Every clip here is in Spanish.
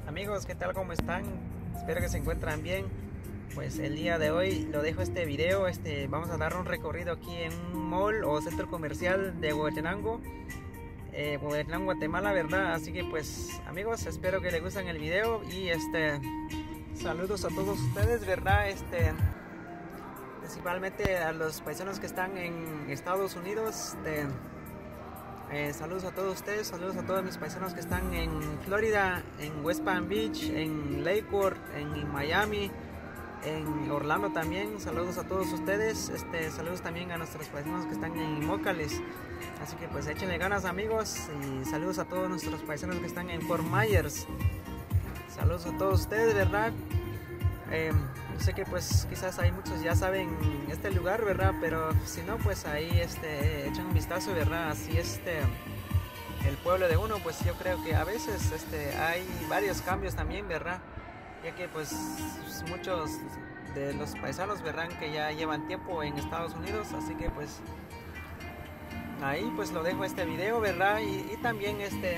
Amigos, ¿qué tal? ¿Cómo están? Espero que se encuentran bien. Pues el día de hoy lo dejo este video. Vamos a dar un recorrido aquí en un mall o centro comercial de Huehuetenango, Guatemala, ¿verdad? Así que pues amigos, espero que les gusten el video y saludos a todos ustedes, ¿verdad? Principalmente a los paisanos que están en Estados Unidos. Saludos a todos ustedes, saludos a todos mis paisanos que están en Florida, en West Palm Beach, en Lakewood, en Miami, en Orlando también. Saludos a todos ustedes, saludos también a nuestros paisanos que están en Immokalee. Así que pues échenle ganas, amigos, y saludos a todos nuestros paisanos que están en Fort Myers. Saludos a todos ustedes, ¿verdad? Yo sé que pues quizás hay muchos ya saben este lugar, ¿verdad? Pero si no, pues ahí echen un vistazo, ¿verdad? Así el pueblo de uno, pues yo creo que a veces hay varios cambios también, ¿verdad? Ya que pues muchos de los paisanos, ¿verdad? Que ya llevan tiempo en Estados Unidos, así que pues ahí pues lo dejo este video, ¿verdad? Y también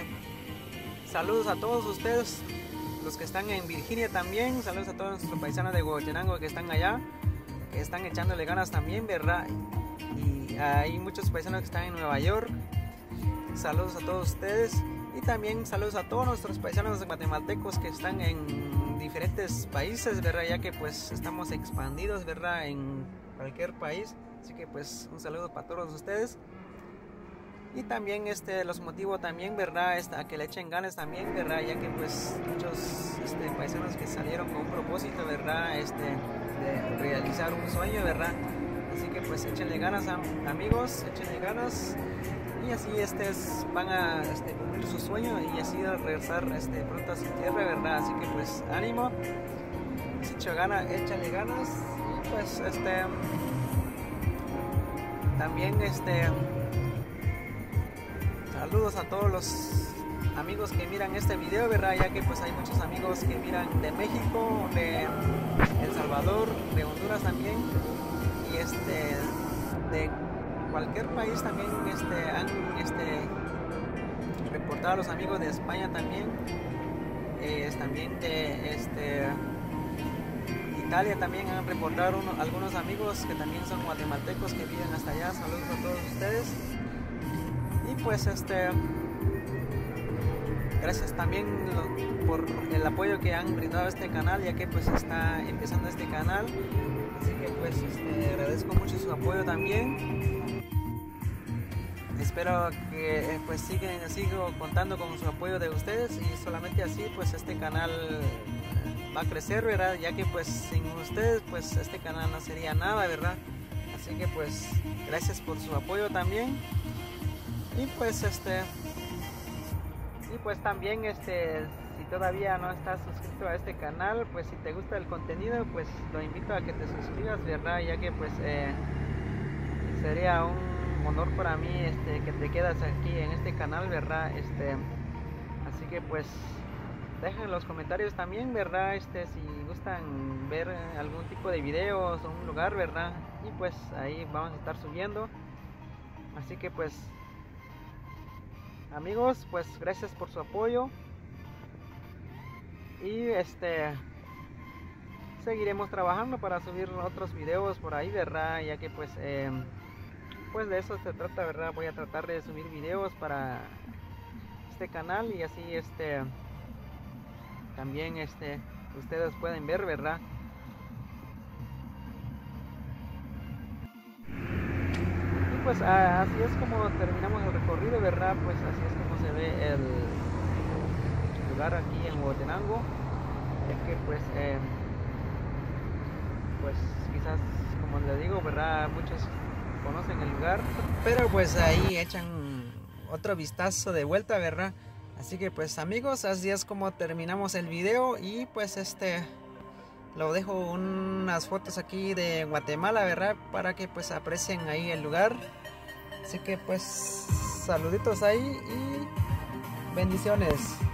saludos a todos ustedes, los que están en Virginia también. Saludos a todos nuestros paisanos de Huehuetenango que están allá, que están echándole ganas también, ¿verdad? Y hay muchos paisanos que están en Nueva York. Saludos a todos ustedes. Y también saludos a todos nuestros paisanos guatemaltecos que están en diferentes países, ¿verdad? Ya que pues estamos expandidos, ¿verdad? En cualquier país. Así que pues un saludo para todos ustedes. Y también los motivo también, ¿verdad? A que le echen ganas también, ¿verdad? Ya que pues muchos paisanos que salieron con un propósito, ¿verdad? De realizar un sueño, ¿verdad? Así que pues échenle ganas, amigos, échenle ganas. Y así van a cumplir su sueño y así regresar pronto a su tierra, ¿verdad? Así que pues ánimo, échale ganas. Y pues también saludos a todos los amigos que miran este video, ¿verdad? Ya que pues hay muchos amigos que miran de México, de El Salvador, de Honduras también, y de cualquier país también han reportado a los amigos de España también, también de Italia también han reportado algunos amigos que también son guatemaltecos que viven hasta allá. Saludos a todos ustedes. Y pues gracias también por el apoyo que han brindado a este canal, ya que pues está empezando este canal, así que pues agradezco mucho su apoyo también. Espero que pues sigo contando con su apoyo de ustedes, y solamente así pues este canal va a crecer, ¿verdad? Ya que pues sin ustedes pues este canal no sería nada, ¿verdad? Así que pues gracias por su apoyo también. Y pues también si todavía no estás suscrito a este canal, pues si te gusta el contenido, pues lo invito a que te suscribas, ¿verdad? Ya que pues sería un honor para mí que te quedas aquí en este canal, ¿verdad? Así que pues dejen en los comentarios también, ¿verdad? Si gustan ver algún tipo de videos o un lugar, ¿verdad? Y pues ahí vamos a estar subiendo. Así que pues amigos, pues gracias por su apoyo, y seguiremos trabajando para subir otros videos por ahí, ¿verdad? Ya que pues de eso se trata, ¿verdad? Voy a tratar de subir videos para este canal, y así también ustedes pueden ver, ¿verdad? Pues así es como terminamos el recorrido, ¿verdad? Pues así es como se ve el lugar aquí en Huehuetenango, ya que pues quizás, como les digo, ¿verdad? Muchos conocen el lugar, pero pues ahí echan otro vistazo de vuelta, ¿verdad? Así que pues amigos, así es como terminamos el video, y pues lo dejo unas fotos aquí de Guatemala, ¿verdad? Para que pues aprecien ahí el lugar. Así que pues saluditos ahí y bendiciones.